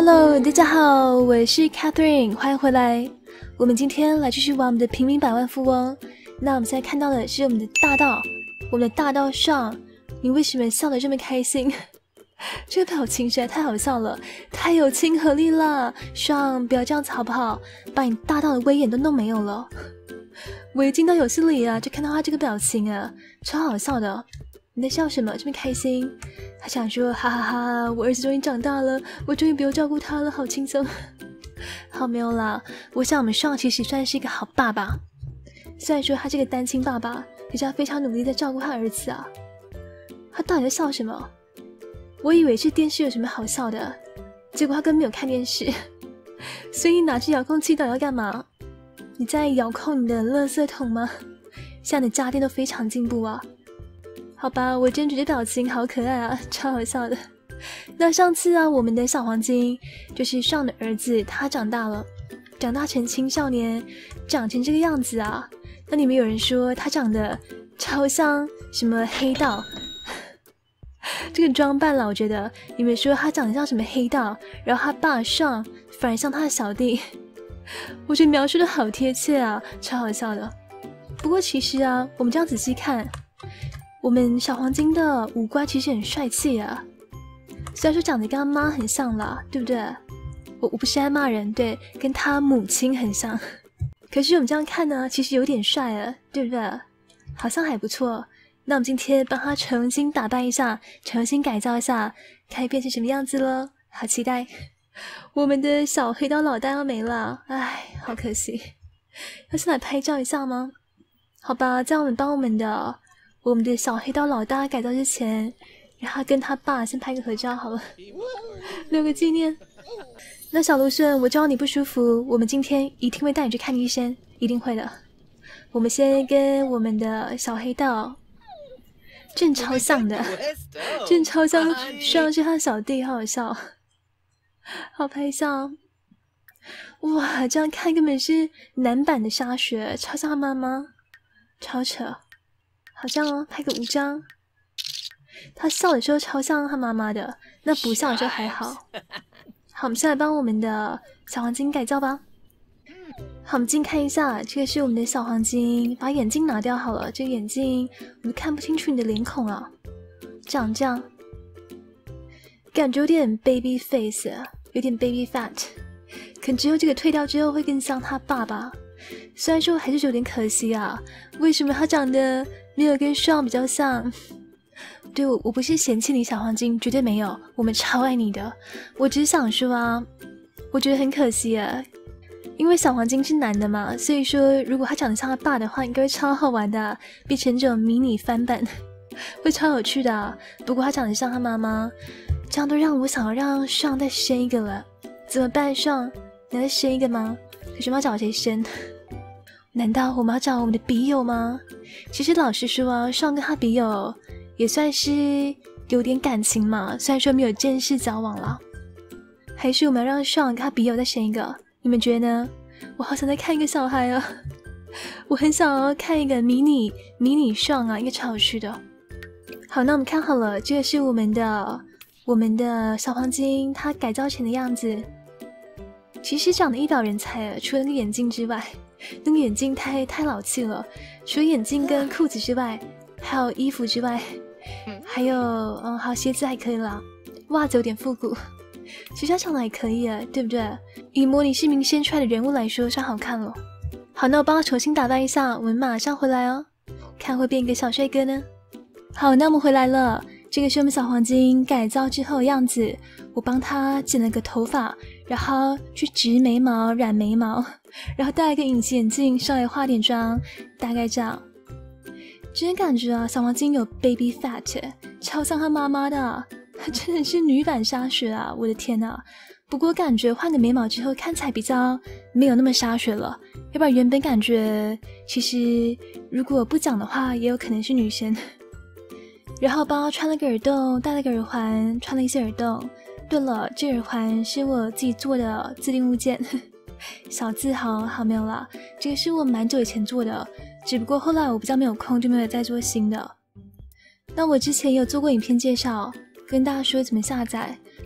Hello， 大家好，我是 Catherine， 欢迎回来。我们今天来继续玩我们的平民百万富翁。那我们现在看到的是我们的大道，我们的大道上，你为什么笑得这么开心？这个表情实在太好笑了，太有亲和力了。上，不要这样子好不好？把你大道的威严都弄没有了。我一进到游戏里啊，就看到他这个表情啊，超好笑的。你在笑什么？这么开心？他想说，哈哈哈，我儿子终于长大了，我终于不用照顾他了，好轻松。好，没有啦。我想我们上其实算是一个好爸爸，虽然说他这个单亲爸爸，可是他非常努力在照顾他儿子啊。他到底在笑什么？我以为是电视有什么好笑的，结果他根本没有看电视。所以你拿着遥控器到底要干嘛？你在遥控你的垃圾桶吗？现在的家电都非常进步啊。好吧，我真觉得表情好可爱啊，超好笑的。那上次啊，我们的小黄金就是上的儿子，他长大了，长大成青少年，长成这个样子啊。那你们有人说他长得超像什么黑道？这个装扮啦，我觉得你们说他长得像什么黑道，然后他爸上反而像他的小弟，我觉得描述的好贴切啊，超好笑的。不过其实啊，我们这样仔细看，我们小黄金的五官其实很帅气啊，虽然说长得跟他妈很像啦，对不对？我不是在骂人，对，跟他母亲很像。可是我们这样看呢，其实有点帅啊，对不对？好像还不错。那我们今天帮他重新打扮一下，重新改造一下，看变成什么样子了，好期待。我们的小黑道老大要没了，唉，好可惜。要先来拍照一下吗？好吧，在我们帮我们的小黑道老大改造之前，让他跟他爸先拍个合照好了，留个纪念。那小芦笋，我知道你不舒服，我们今天一定会带你去看医生，一定会的。我们先跟我们的小黑道正超像的，正超像上是他的小弟，好好笑，好拍照。哇，这样看根本是男版的沙雪，超像他妈妈，超扯。好像哦，拍个5张。他笑的时候超像他妈妈的，那不笑的时候还好。好，我们先来帮我们的小黄金改造吧。好，我们近看一下，这个是我们的小黄金，把眼镜拿掉好了，这个眼镜我们看不清楚你的脸孔啊，长这样，感觉有点 baby face， 有点 baby fat， 可能之后这个退掉之后会更像他爸爸。虽然说还是有点可惜啊，为什么他长得没有跟上比较像？对，我不是嫌弃你小黄金，绝对没有，我们超爱你的。我只是想说啊，我觉得很可惜啊，因为小黄金是男的嘛，所以说如果他长得像他爸的话，应该会超好玩的，变成这种迷你翻版，会超有趣的啊。不过他长得像他妈妈，这样都让我想要让上再生一个了，怎么办？上，你要再生一个吗？可是我们要找谁生？难道我们要找我们的笔友吗？其实老实说啊，上跟他笔友也算是有点感情嘛，虽然说没有正式交往了。还是我们要让上跟他笔友再生一个？你们觉得呢？我好想再看一个小孩啊，我很想要看一个迷你上啊，应该超有趣的。好，那我们看好了，这个是我们的小黄金，他改造成的样子。其实长得一表人才啊，除了那个眼镜之外，那个眼镜太老气了。除了眼镜跟裤子之外，还有衣服之外，还有好鞋子还可以啦，袜子有点复古。其实他长得还可以啊，对不对？以模拟市民生出来的人物来说，算好看了。好，那我帮他重新打扮一下，我们马上回来哦，看会变一个小帅哥呢。好，那我们回来了，这个是我们小黄金改造之后的样子。我帮他剪了个头发，然后去植眉毛、染眉毛，然后戴一个隐形眼镜，稍微化点妆，大概这样。真的感觉啊，小黄金有 baby fat， 超像他妈妈的，真的是女版沙雪啊！我的天哪！不过感觉换个眉毛之后，看起来比较没有那么沙雪了。要不然原本感觉，其实如果不讲的话，也有可能是女生。然后帮他穿了个耳洞，戴了个耳环，穿了一些耳洞。对了，这耳环是我自己做的自定物件，小字号好没有啦。这个是我蛮久以前做的，只不过后来我比较没有空，就没有再做新的。那我之前也有做过影片介绍，跟大家说怎么下载，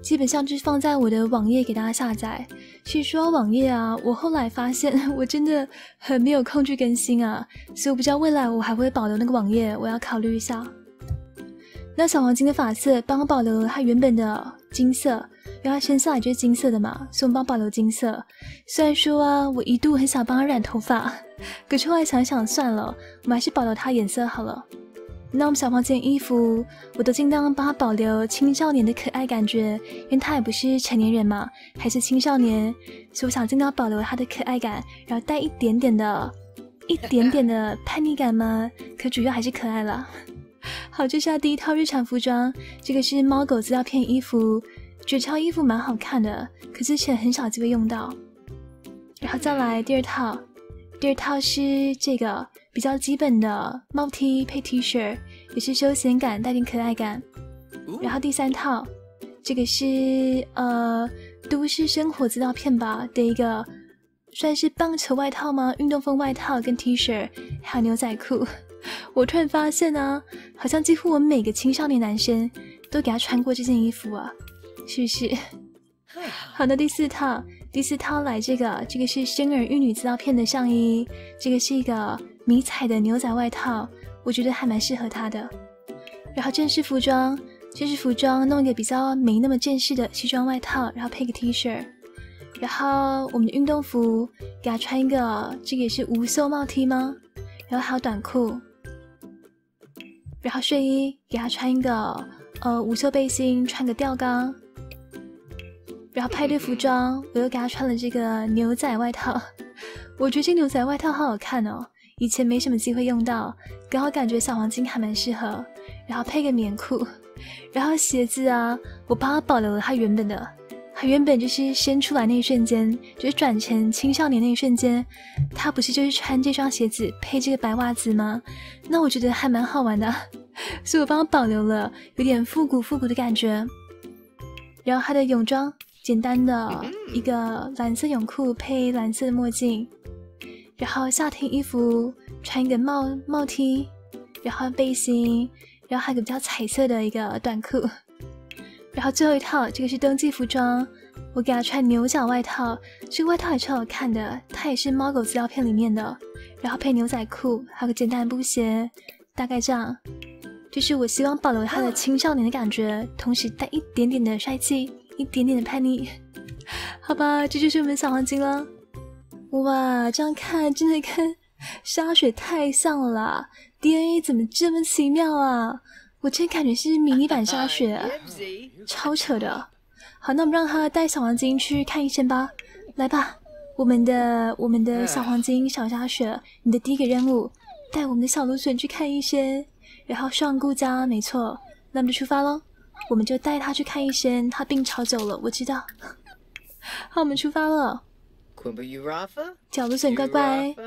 基本上就是放在我的网页给大家下载。其实说到网页啊，我后来发现我真的很没有空去更新啊，所以我不知道未来我还会保留那个网页，我要考虑一下。那小黄金的发色帮我保留了它原本的金色，因为它生下来就是金色的嘛，所以我们帮我保留金色。虽然说啊，我一度很想帮它染头发，可是后来想想算了，我们还是保留它颜色好了。那我们小黄金的衣服，我都尽量帮它保留青少年的可爱感觉，因为它也不是成年人嘛，还是青少年，所以我想尽量保留它的可爱感，然后带一点点的叛逆感嘛，可主要还是可爱啦。好，这是它第一套日常服装，这个是猫狗资料片衣服，觉得这套衣服蛮好看的，可之前很少机会用到。然后再来第二套是这个比较基本的帽 T 配 T 恤，也是休闲感带点可爱感。然后第三套，这个是都市生活资料片吧的一个算是棒球外套吗？运动风外套跟 T 恤，还有牛仔裤。我突然发现啊，好像几乎我每个青少年男生都给他穿过这件衣服啊，是不是？好，那第四套来这个是生儿育女资料片的上衣，这个是一个迷彩的牛仔外套，我觉得还蛮适合他的。然后正式服装弄一个比较没那么正式的西装外套，然后配个 T 恤。然后我们的运动服给他穿一个，这个也是无袖帽 T 吗？然后还有短裤。然后睡衣给他穿一个无袖背心，穿个吊嘎。然后派对服装我又给他穿了这个牛仔外套，我觉得这牛仔外套好好看哦，以前没什么机会用到，刚好感觉小黄金还蛮适合。然后配个棉裤，然后鞋子啊，我帮他保留了他原本就是生出来那一瞬间，就是转成青少年那一瞬间，他不是就是穿这双鞋子配这个白袜子吗？那我觉得还蛮好玩的，所以我帮他保留了有点复古的感觉。然后他的泳装简单的一个蓝色泳裤配蓝色的墨镜，然后夏天衣服穿一个帽 T， 然后背心，然后还有个比较彩色的一个短裤。然后最后一套，这个是冬季服装，我给他穿牛角外套，这个外套也超好看的，它也是猫狗资料片里面的，然后配牛仔裤，还有个简单的布鞋，大概这样。就是我希望保留他的青少年的感觉，同时带一点点的帅气，一点点的叛逆。好吧，这就是我们小黄金了。哇，这样看真的跟沙雪太像了啦， DNA 怎么这么奇妙啊，我真感觉是迷你版沙雪，超扯的。好，那我们让他带小黄金去看医生吧。来吧，我们的小黄金小沙雪，你的第一个任务，带我们的小芦笋去看医生，然后上顾家，没错。那我们就出发咯，我们就带他去看医生，他病超久了，我知道。好，我们出发了。小芦笋乖乖。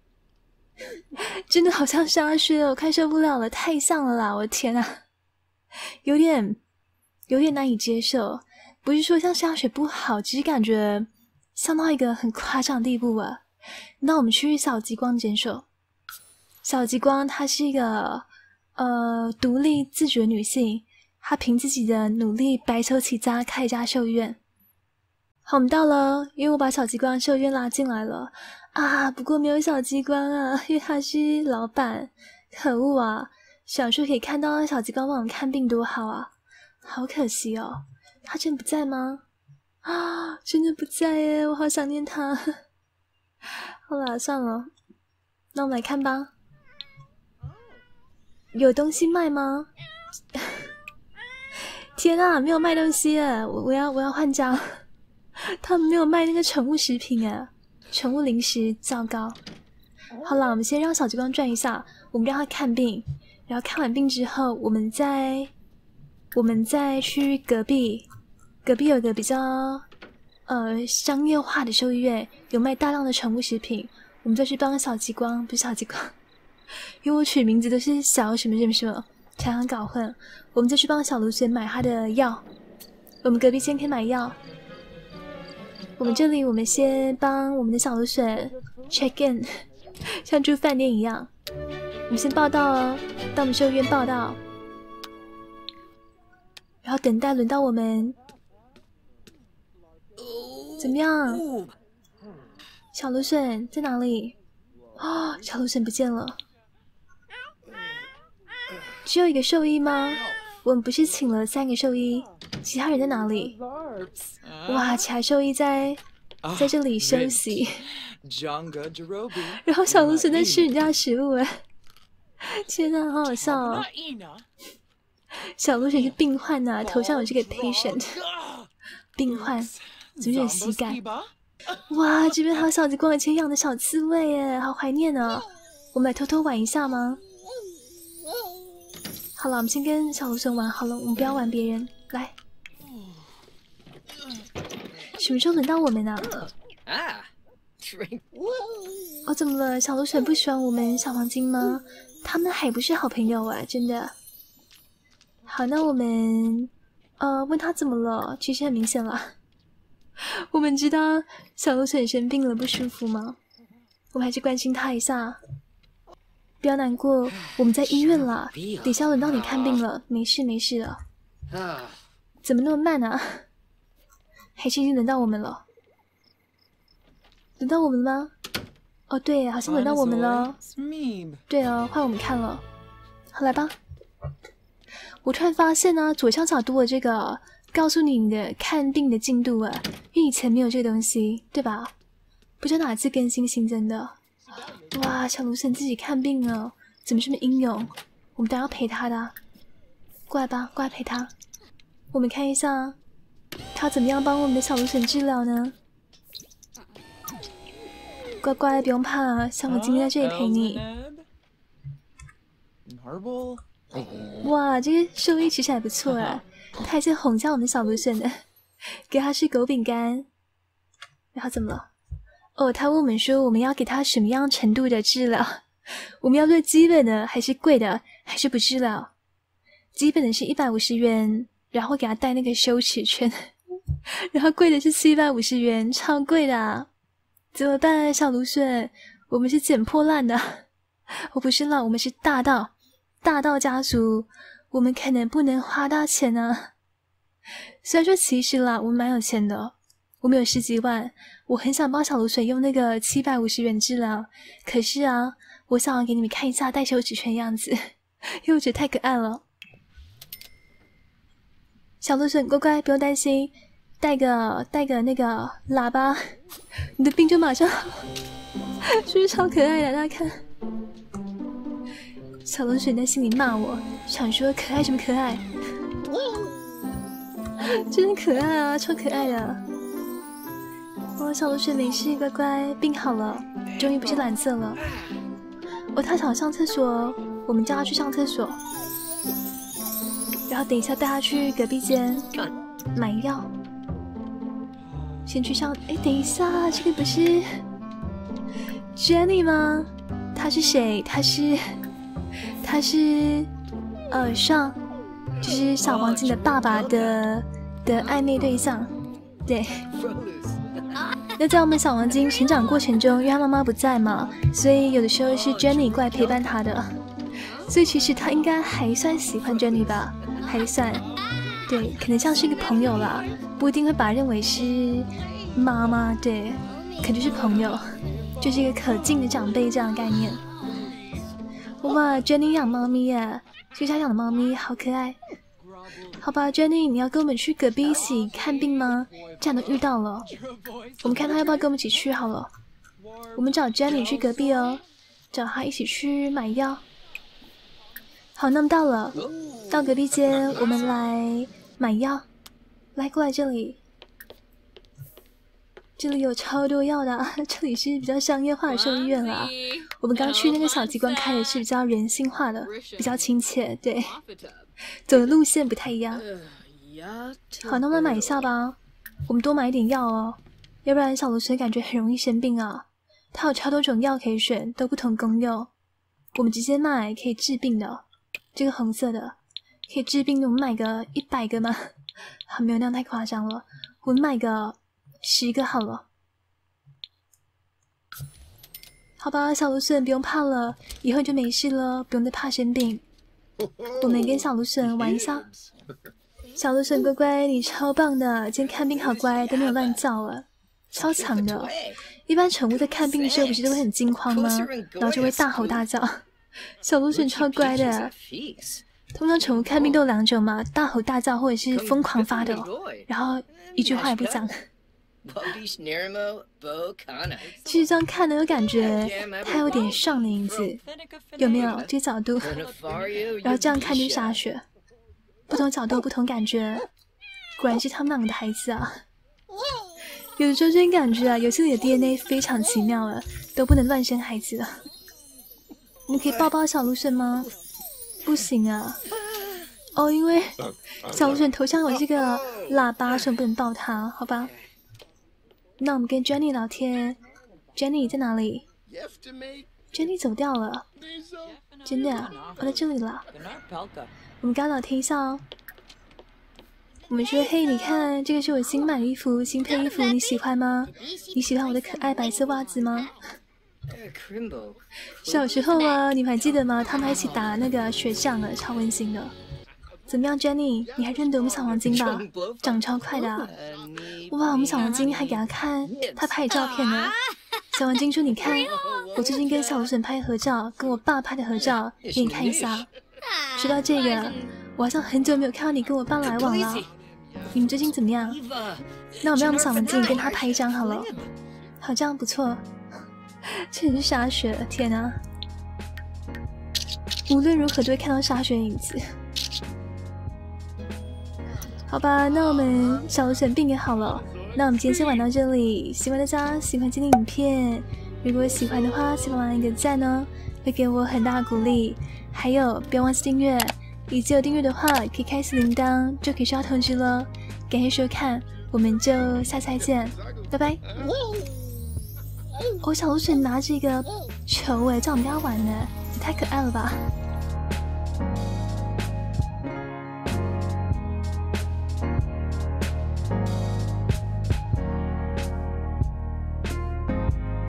真的好像沙靴哦，我快受不了了，太像了啦！我的天啊，有点难以接受。不是说像沙雪不好，只是感觉像到一个很夸张的地步啊。那我们去小极光诊所。小极光她是一个独立自主的女性，她凭自己的努力白手起家开一家兽医院。好，我们到了，因为我把小极光兽医院拉进来了。啊，不过没有小极光啊，因为他是老板，可恶啊！小时候可以看到小极光帮我们看病多好啊，好可惜哦，他真不在吗？啊，真的不在耶，我好想念他。好啦，算了，那我们来看吧。有东西卖吗？天啊，没有卖东西耶，我要换家。他们没有卖那个宠物食品耶。宠物零食，糟糕。好了，我们先让小极光转一下，我们让他看病，然后看完病之后，我们再去隔壁有个比较商业化的兽医院，有卖大量的宠物食品，我们再去帮小极光，不是小极光，因为我取名字都是小什么什么什么，常常搞混。我们再去帮小芦笋买他的药，我们隔壁先可以买药。我们这里，我们先帮我们的小芦笋 check in， 像住饭店一样。我们先报到哦，到我们兽医院报到，然后等待轮到我们怎么样？小芦笋在哪里？哦，小芦笋不见了。只有一个兽医吗？我们不是请了3个兽医，其他人在哪里？哇，其他兽医在这里休息。然后小芦笋在吃人家的食物，哎，天哪，好好笑哦！小芦笋是病患呐，头上有这个 patient， 病患，怎么有点膝盖？哇，这边还有小极光以前养的小刺猬耶，好怀念哦！我们来偷偷玩一下吗？好了，我们先跟小芦笋玩好了，我们不要玩别人。来，什么时候轮到我们呢？哦，怎么了？小芦笋不喜欢我们小黄金吗？他们还不是好朋友啊，真的。好，那我们问他怎么了？其实很明显了，我们知道小芦笋生病了，不舒服吗？我们还是关心他一下。不要难过，我们在医院了，等下轮到你看病了，没事没事的。怎么那么慢啊？还是已经轮到我们了？轮到我们了吗？哦，对，好像轮到我们了。对哦，换我们看了。好，来吧。我突然发现呢，左上角多了这个告诉你的看病的进度啊，因为以前没有这个东西，对吧？不知道哪次更新新增的。哇，小芦笋自己看病了，怎么这么英勇？我们当然要陪他的。过来吧，过来陪他。我们看一下，他怎么样帮我们的小芦笋治疗呢？乖乖，不用怕，像我今天在这里陪你。哇，这个兽医其实还不错哎，他还是哄笑我们小芦笋的，给他吃狗饼干。然后怎么了？哦，他问我们说我们要给他什么样程度的治疗？我们要做基本的，还是贵的，还是不治疗？基本的是150元，然后给他戴那个羞耻圈，然后贵的是750元，超贵的啊！怎么办，小芦笋？我们是捡破烂的，我不是啦，我们是大盗家族，我们可能不能花大钱啊。虽然说其实啦，我们蛮有钱的，我们有10几万，我很想帮小芦笋用那个750元治疗，可是啊，我想要给你们看一下戴羞耻圈的样子，因为我觉得太可爱了。小芦笋乖乖，不用担心，带个那个喇叭，你的病就马上好，是不是超可爱的？大家看，小芦笋在心里骂我，想说可爱什么可爱，真的可爱啊，超可爱的。哦，小芦笋没事，乖乖，病好了，终于不是蓝色了。哦，他想上厕所，我们叫他去上厕所。然后等一下带他去隔壁间买药，先去上。哎，等一下，这个不是 Jenny 吗？他是谁？他是上，就是小黄金的爸爸的暧昧对象。对。那在我们小黄金成长过程中，因为他妈妈不在嘛，所以有的时候是 Jenny 过来陪伴他的。所以其实他应该还算喜欢 Jenny 吧。还算，对，可能像是一个朋友啦，不一定会把他认为是妈妈，对，可能就是朋友，就是一个可敬的长辈这样的概念。哇 ，Jenny 养猫咪耶，就他养的猫咪好可爱。好吧 ，Jenny， 你要跟我们去隔壁一起看病吗？这样都遇到了，我们看他要不要跟我们一起去好了。我们找 Jenny 去隔壁哦，找他一起去买药。好，那么到了。到隔壁间，我们来买药。来，过来这里，这里有超多药的，这里是比较商业化的兽医院啦。我们刚去那个小机关开的是比较人性化的，比较亲切，对，走的路线不太一样。好，那我们买一下吧，我们多买一点药哦，要不然小芦笋感觉很容易生病啊。它有超多种药可以选，都不同功用。我们直接买可以治病的，这个红色的。可以治病，我们买个100个吗？没有那样太夸张了，我们买个10个好了。好吧，小芦笋不用怕了，以后就没事了，不用再怕生病。我们跟小芦笋玩一下。小芦笋乖乖，你超棒的，今天看病好乖，都没有乱叫了。 超强的。一般宠物在看病的时候不是都会很惊慌吗？然后就会大吼大叫。小芦笋超乖的。通常宠物看病都有2种嘛，大吼大叫或者是疯狂发抖，然后一句话也不讲。其实这样看呢，有感觉它有点上的影子，有没有这个角度？然后这样看就是沙雪，不同角度不同感觉，果然是他们2个的孩子啊。有的时候真感觉啊，游戏里的 DNA 非常奇妙了，都不能乱生孩子了。你可以抱抱小芦笋吗？不行啊。哦，因为小芦笋头上有这个喇叭，所以不能抱它，好吧？那我们跟 Jenny 聊天。Jenny 在哪里 ？Jenny 走掉了。真的啊？我在这里了。我们刚聊天一下哦。我们说，嘿，你看，这个是我新买的衣服，新配衣服，你喜欢吗？你喜欢我的可爱白色袜子吗？小时候啊，你们还记得吗？他们一起打那个雪仗了，超温馨的。怎么样 ，Jenny？ 你还认得我们小黄金吧？长超快的啊！哇，我们小黄金还给他看他拍的照片呢。小黄金说：“你看，我最近跟小芦笋拍合照，跟我爸拍的合照，给你看一下。”说到这个，我好像很久没有看到你跟我爸来往了。你们最近怎么样？那我们让我们小黄金跟他拍一张好了。好，这样不错。这里是沙雪，天哪！无论如何都会看到沙雪影子。好吧，那我们小芦笋病也好了。那我们今天先玩到这里，希望大家喜欢今天的影片。如果喜欢的话，请帮忙一个赞哦，会给我很大的鼓励。还有，不要忘记订阅，以及有订阅的话，可以开启铃铛，就可以收到通知了。感谢收看，我们就下次再见，拜拜。小芦笋拿着一个球，叫我们跟他玩呢，也太可爱了吧！